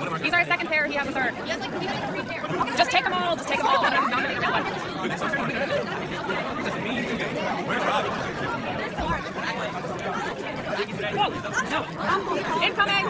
These are his second pair, he has a third. He has like 3 pairs. Just take them all, just take them all. I'm not gonna get that one. Whoa! No! Incoming!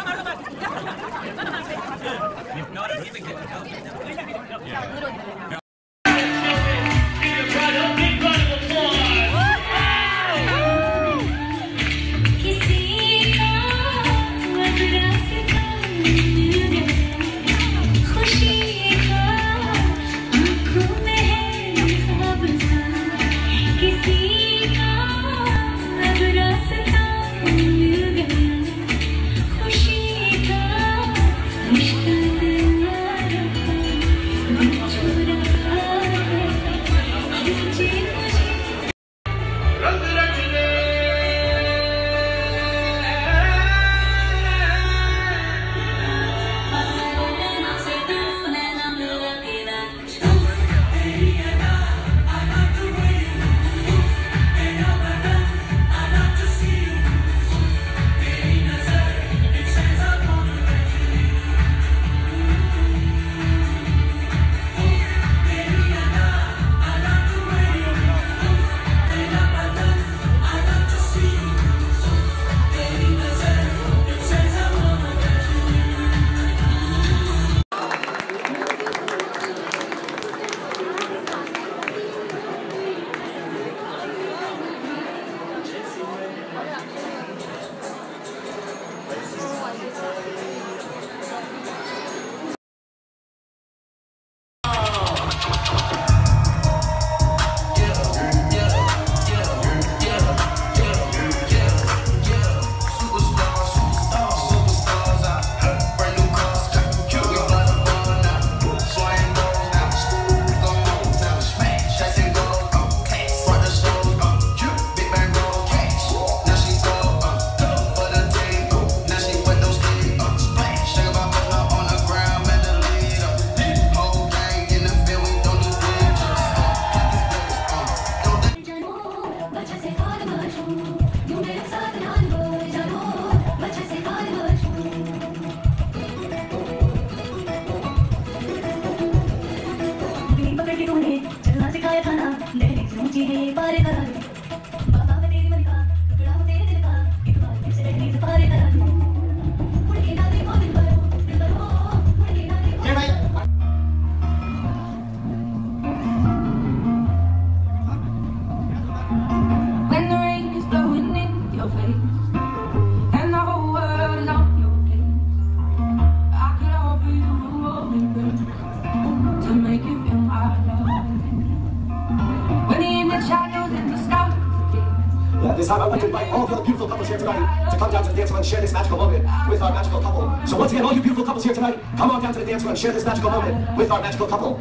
This time I'd like to invite all the other beautiful couples here tonight to come down to the dance floor and share this magical moment with our magical couple. So once again, all you beautiful couples here tonight, come on down to the dance floor and share this magical moment with our magical couple.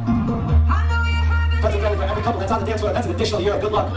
Friends and family, for every couple that's on the dance floor, that's an additional year of good luck.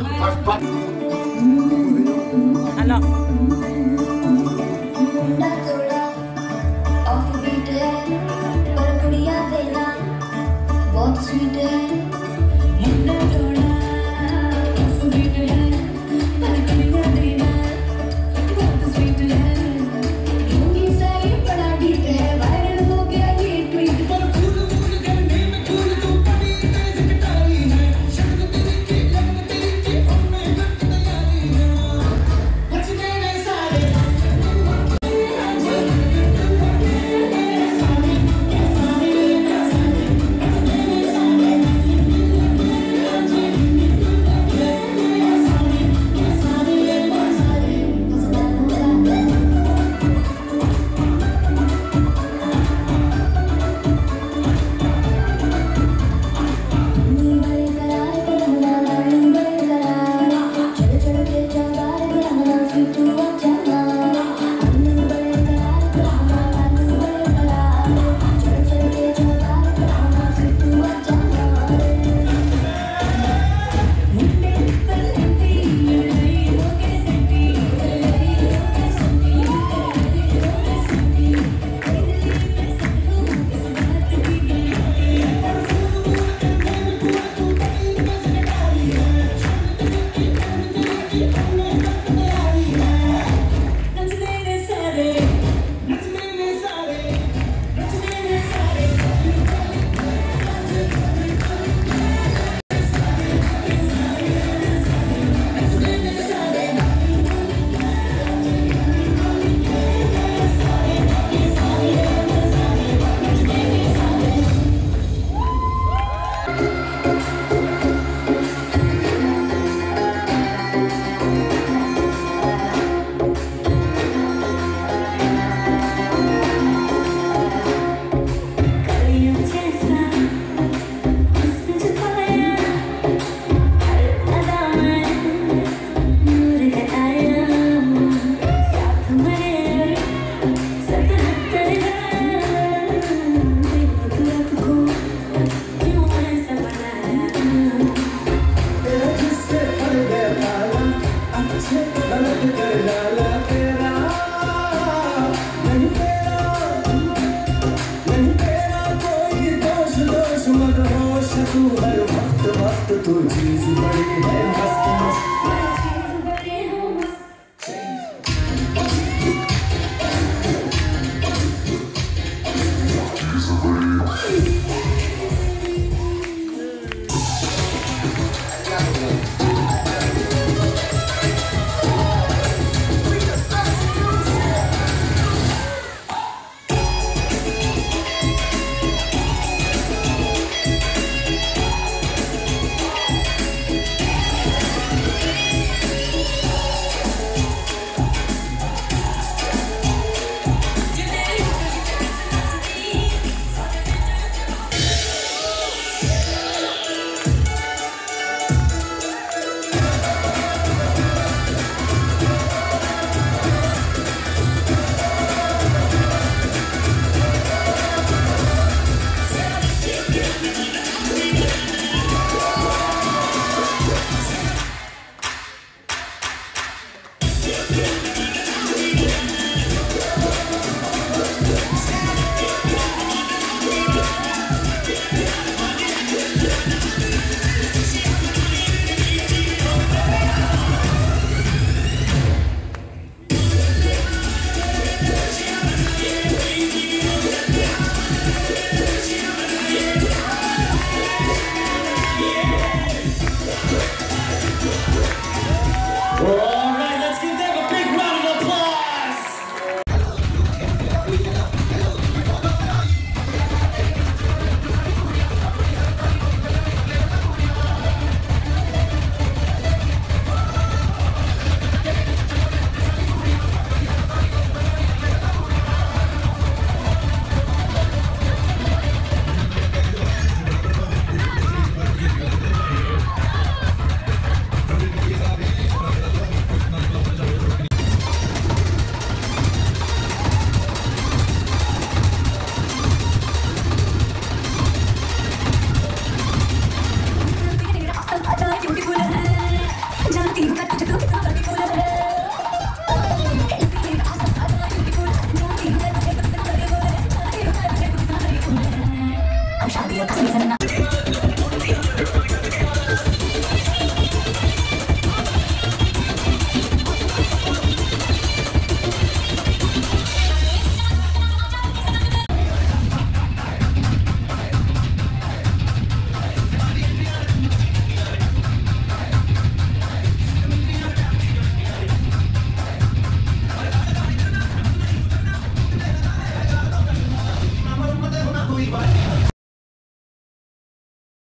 तो चीज बड़ी है मस्त मस्त शादी